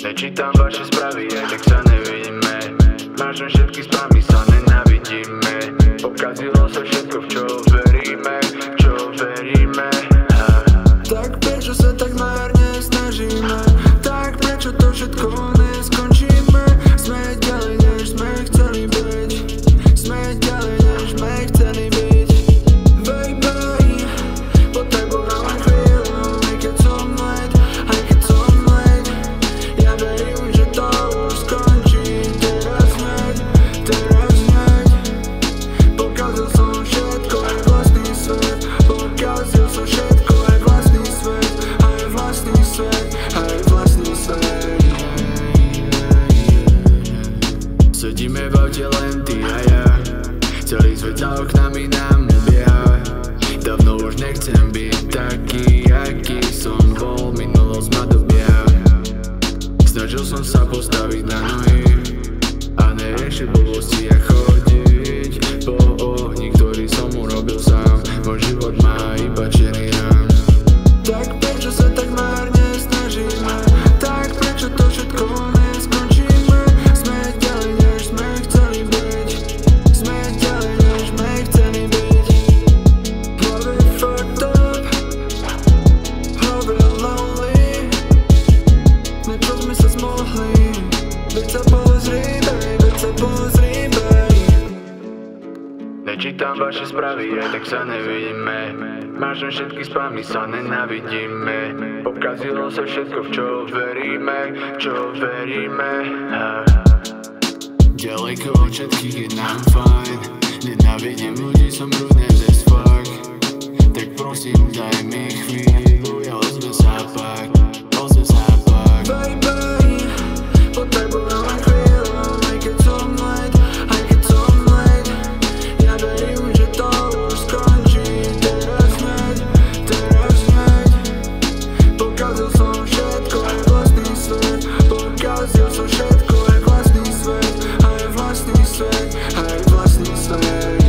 Nečítam vaše správy, aj tak sa nevidíme. Mážem všetky spamy, sa nenávidíme. Pokazilo sa všetko, v čo veríme, Tak prečo sa tak márne snažíme? Tak prečo to všetko neskončíme? Sme ďalej, než sme chceli byť. Sme ďalej, než sme chceli byť. Baby, potrebujem chvíľu, aj keď som late, ja verím, že to už skončí. Teraz hneď, pokazil som všetko, aj vlastný svet. Pokazil som všetko, aj vlastný svet, aj vlastný svet, aj vlastný svet. Sedíme v aute len ty a ja, celý svet za oknami nám ubieha. Dávno už nechcem byť taký, aký som bol, minulosť ma dobieha. Snažil som sa postaviť na nohy a neriešiť blbosti a chodiť po ohni, ktorý som urobil sám. Môj život má iba čierny rám. Tak prečo sa tak márne snažíme? Tak prečo to všetko neskončíme? Sme ďalej, než sme chceli byť. Sme ďalej, než sme chceli byť. Hlavy fucked up, hlavy lonely. Na čo sme sa zmohli? Veď sa pozri, baby, veď sa pozri, baby. Nečítam vaše správy, aj tak sa nevidíme. Mážem všetky spamy, sa nenávidíme. Pokazilo sa všetko, v čo veríme, Ďaleko od všetkých je nám fajn. Nenávidím ľudí, som brudný as fuck. Tak prosím, daj mi chvíľu, ja ozve sa pak. Baby, potrebujem chvíľu, aj keď som late, ja verím, že to už skončí. Teraz hneď, pokazil som všetko, aj vlastný svet. Pokazil som všetko, aj vlastný svet, aj vlastný svet, aj vlastný svet.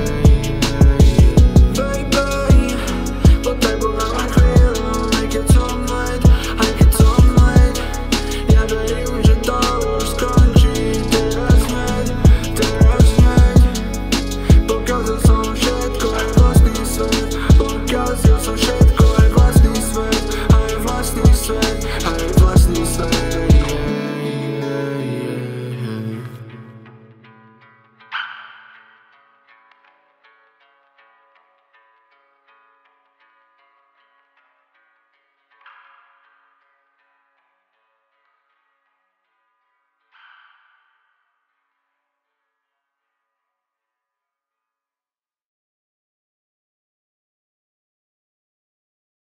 Baby, potrebujem chvíľu, aj keď som late, ja verím, že to už skončí. Teraz hneď, pokazil som všetko, aj vlastný svet. Pokazil som všetko, aj vlastný svet, aj vlastný svet, aj vlastný svet.